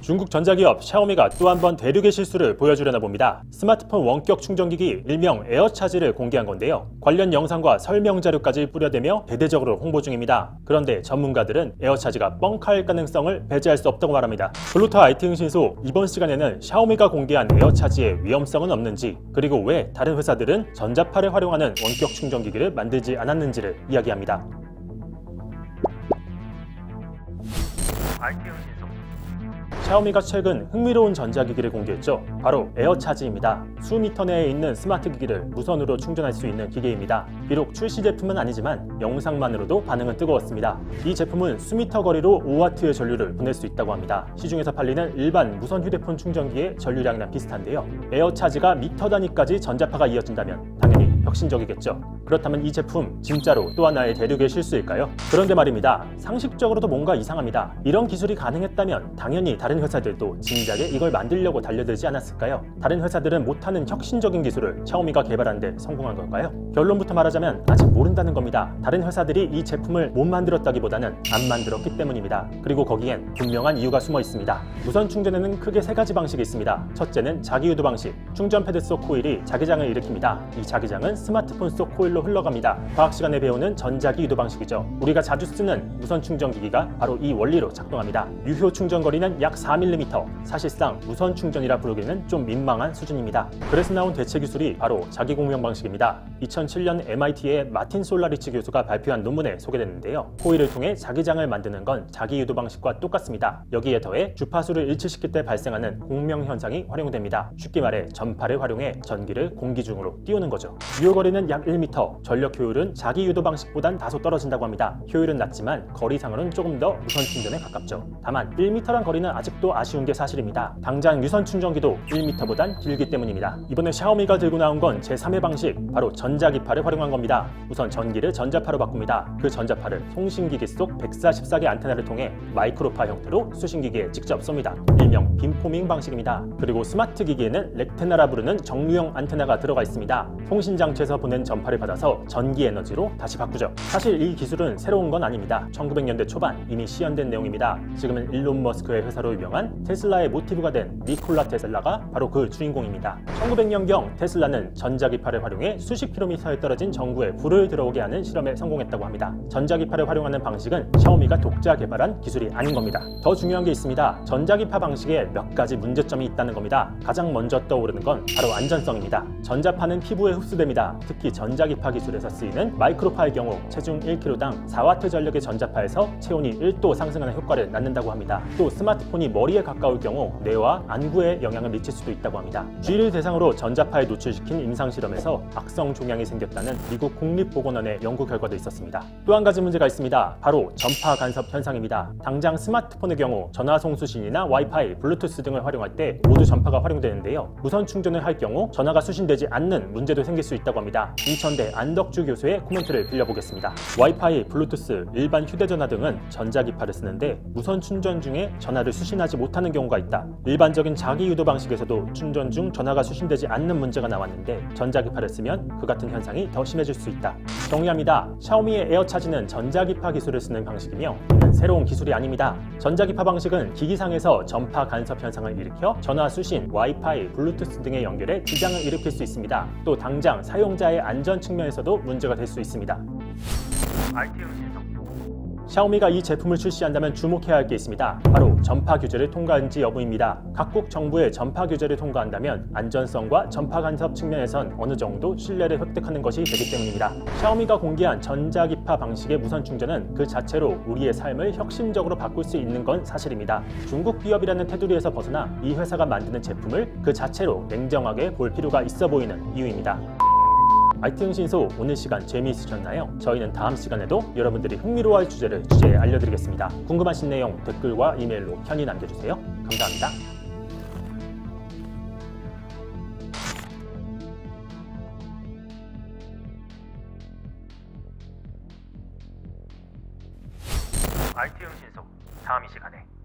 중국 전자기업 샤오미가 또 한 번 대륙의 실수를 보여주려나 봅니다. 스마트폰 원격 충전기기 일명 에어차지를 공개한 건데요. 관련 영상과 설명 자료까지 뿌려대며 대대적으로 홍보 중입니다. 그런데 전문가들은 에어차지가 뻥카일 가능성을 배제할 수 없다고 말합니다. 블루타 IT 흥신소 이번 시간에는 샤오미가 공개한 에어차지의 위험성은 없는지, 그리고 왜 다른 회사들은 전자파를 활용하는 원격 충전기기를 만들지 않았는지를 이야기합니다. 샤오미가 최근 흥미로운 전자기기를 공개했죠. 바로 에어차지입니다. 수미터 내에 있는 스마트 기기를 무선으로 충전할 수 있는 기계입니다. 비록 출시 제품은 아니지만 영상만으로도 반응은 뜨거웠습니다. 이 제품은 수미터 거리로 5W의 전류를 보낼 수 있다고 합니다. 시중에서 팔리는 일반 무선 휴대폰 충전기의 전류량이랑 비슷한데요. 에어차지가 미터 단위까지 전자파가 이어진다면 당연히 혁신적이겠죠. 그렇다면 이 제품 진짜로 또 하나의 대륙의 실수일까요? 그런데 말입니다. 상식적으로도 뭔가 이상합니다. 이런 기술이 가능했다면 당연히 다른 회사들도 진작에 이걸 만들려고 달려들지 않았을까요? 다른 회사들은 못하는 혁신적인 기술을 샤오미가 개발한 데 성공한 걸까요? 결론부터 말하자면 아직 모른다는 겁니다. 다른 회사들이 이 제품을 못 만들었다기보다는 안 만들었기 때문입니다. 그리고 거기엔 분명한 이유가 숨어 있습니다. 무선 충전에는 크게 세 가지 방식이 있습니다. 첫째는 자기유도 방식. 충전 패드 속 코일이 자기장을 일으킵니다. 이 자기장은 스마트폰 속 코일로 흘러갑니다. 과학 시간에 배우는 전자기 유도 방식이죠. 우리가 자주 쓰는 무선 충전기기가 바로 이 원리로 작동합니다. 유효 충전 거리는 약 4mm, 사실상 무선 충전이라 부르기는 좀 민망한 수준입니다. 그래서 나온 대체 기술이 바로 자기 공명 방식입니다. 2007년 MIT의 마틴 솔라리치 교수가 발표한 논문에 소개됐는데요. 코일을 통해 자기장을 만드는 건 자기 유도 방식과 똑같습니다. 여기에 더해 주파수를 일치시킬 때 발생하는 공명 현상이 활용됩니다. 쉽게 말해 전파를 활용해 전기를 공기 중으로 띄우는 거죠. 유효 거리는 약 1m, 전력 효율은 자기 유도 방식보단 다소 떨어진다고 합니다. 효율은 낮지만 거리상으로는 조금 더 무선 충전에 가깝죠. 다만 1m란 거리는 아직도 아쉬운 게 사실입니다. 당장 유선 충전기도 1m보단 길기 때문입니다. 이번에 샤오미가 들고 나온 건 제3의 방식, 바로 전자기파를 활용한 겁니다. 우선 전기를 전자파로 바꿉니다. 그 전자파를 송신기기 속 144개 안테나를 통해 마이크로파 형태로 수신기기에 직접 쏩니다. 일명 빔포밍 방식입니다. 그리고 스마트 기기에는 렉테나라 부르는 정류형 안테나가 들어가 있습니다. 통신장치에서 보낸 전파를 받아서 전기 에너지로 다시 바꾸죠. 사실 이 기술은 새로운 건 아닙니다. 1900년대 초반 이미 시연된 내용입니다. 지금은 일론 머스크의 회사로 유명한 테슬라의 모티브가 된 니콜라 테슬라가 바로 그 주인공입니다. 1900년경 테슬라는 전자기파를 활용해 수십 킬로미터에 떨어진 전구에 불을 들어오게 하는 실험에 성공했다고 합니다. 전자기파를 활용하는 방식은 샤오미가 독자 개발한 기술이 아닌 겁니다. 더 중요한 게 있습니다. 전자기파 방식에 몇 가지 문제점이 있다는 겁니다. 가장 먼저 떠오르는 건 바로 안전성입니다. 전자파는 피부에 흡수됩니다. 특히 전자기파 기술에서 쓰이는 마이크로파의 경우 체중 1kg당 4W 전력의 전자파에서 체온이 1도 상승하는 효과를 낳는다고 합니다. 또 스마트폰이 머리에 가까울 경우 뇌와 안구에 영향을 미칠 수도 있다고 합니다. 쥐를 대상으로 전자파에 노출시킨 임상실험에서 악성 종양이 생겼다는 미국 국립보건원의 연구 결과도 있었습니다. 또 한 가지 문제가 있습니다. 바로 전파 간섭 현상입니다. 당장 스마트폰의 경우 전화송수신이나 와이파이, 블루투스 등을 활용할 때 모두 전파가 활용되는데요. 무선 충전을 할 경우 전화가 수신되지 않는 문제도 생길 수 있다고 합니다. 인천대 안덕주 교수의 코멘트를 빌려보겠습니다. 와이파이, 블루투스, 일반 휴대전화 등은 전자기파를 쓰는데 무선 충전 중에 전화를 수신하지 못하는 경우가 있다. 일반적인 자기유도 방식에서도 충전 중 전화가 수신되지 않는 문제가 나왔는데 전자기파를 쓰면 그 같은 현상이 더 심해질 수 있다. 정리합니다. 샤오미의 에어차지는 전자기파 기술을 쓰는 방식이며 이는 새로운 기술이 아닙니다. 전자기파 방식은 기기상에서 전파 간섭 현상을 일으켜 전화 수신, 와이파이, 블루투스 등의 연결에 지장을 일으킬 수 있습니다. 또 당장 사용자의 안전 측면에서도 문제가 될 수 있습니다. 샤오미가 이 제품을 출시한다면 주목해야 할 게 있습니다. 바로 전파 규제를 통과한지 여부입니다. 각국 정부의 전파 규제를 통과한다면 안전성과 전파 간섭 측면에선 어느 정도 신뢰를 획득하는 것이 되기 때문입니다. 샤오미가 공개한 전자기파 방식의 무선 충전은 그 자체로 우리의 삶을 혁신적으로 바꿀 수 있는 건 사실입니다. 중국 기업이라는 테두리에서 벗어나 이 회사가 만드는 제품을 그 자체로 냉정하게 볼 필요가 있어 보이는 이유입니다. IT 흥신소 오늘 시간 재미있으셨나요? 저희는 다음 시간에도 여러분들이 흥미로워할 주제를 알려드리겠습니다. 궁금하신 내용 댓글과 이메일로 편히 남겨주세요. 감사합니다. IT 흥신소 다음 이 시간에